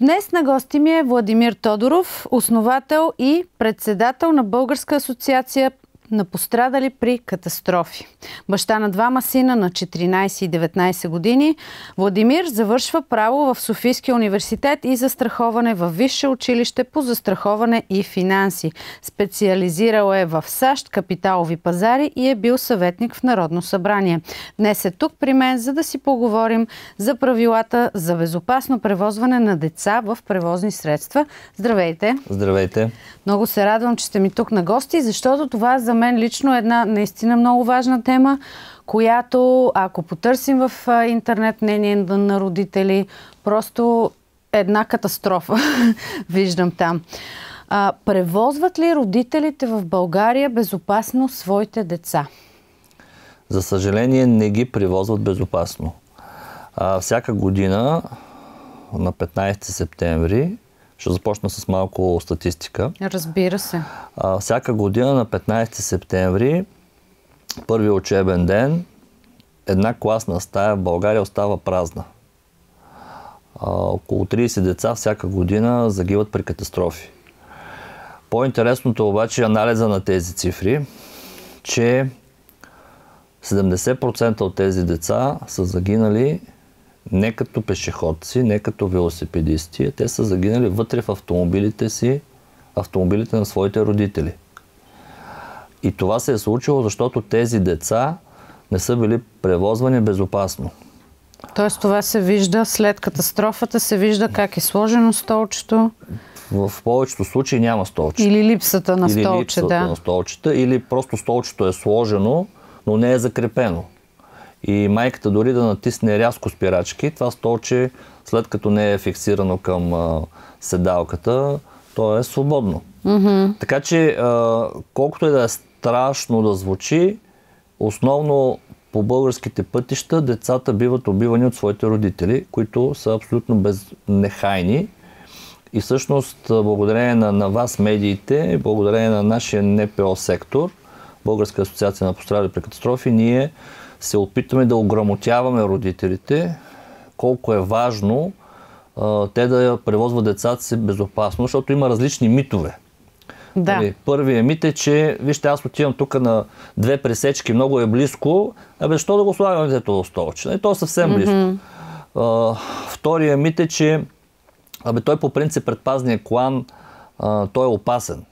Днес на гости ми е Владимир Тодоров, основател и председател на Българска асоциация на пострадали при катастрофи. Баща на двама сина на 14 и 19 години, Владимир завършва право в Софийския университет и застраховане в Висше училище по застраховане и финанси. Специализирал е в САЩ, капиталови пазари и е бил съветник в Народно събрание. Днес е тук при мен, за да си поговорим за правилата за безопасно превозване на деца в превозни средства. Здравейте! Здравейте! Много се радвам, че сте ми тук на гости, защото това за мен лично е една наистина много важна тема, която, ако потърсим в интернет мнение на родители, просто една катастрофа виждам там. Превозват ли родителите в България безопасно своите деца? За съжаление, не ги превозват безопасно. Всяка година на 15 септември, ще започна с малко статистика. Разбира се. Всяка година на 15 септември, първи учебен ден, една класна стая в България остава празна. Около 30 деца всяка година загиват при катастрофи. По-интересното обаче е анализа на тези цифри, че 70% от тези деца са загинали не като пешеходци, не като велосипедисти, те са загинали вътре в автомобилите на своите родители. И това се е случило, защото тези деца не са били превозвани безопасно. Тоест това се вижда след катастрофата, се вижда как е сложено столчето? В повечето случаи няма столчета. Или липсата на столче, или липсата на столчета, или просто столчето е сложено, но не е закрепено. И майката дори да натисне рязко спирачки, това столче, след като не е фиксирано към седалката, то е свободно. Така че, колкото и да е страшно да звучи, основно по българските пътища децата биват убивани от своите родители, които са абсолютно нехайни. И всъщност, благодарение на вас, медиите, благодарение на нашия НПО сектор, Българска асоциация на пострадали при катастрофи, ние се опитваме да ограмотяваме родителите колко е важно те да превозват децата си безопасно, защото има различни митове. Да. Първият мит е, че вижте, аз отивам тук на 2 пресечки, много е близко, защо да го слагам детето в столче? То е съвсем близко. Вторият мит е, че той по принцип предпазния колан той е опасен.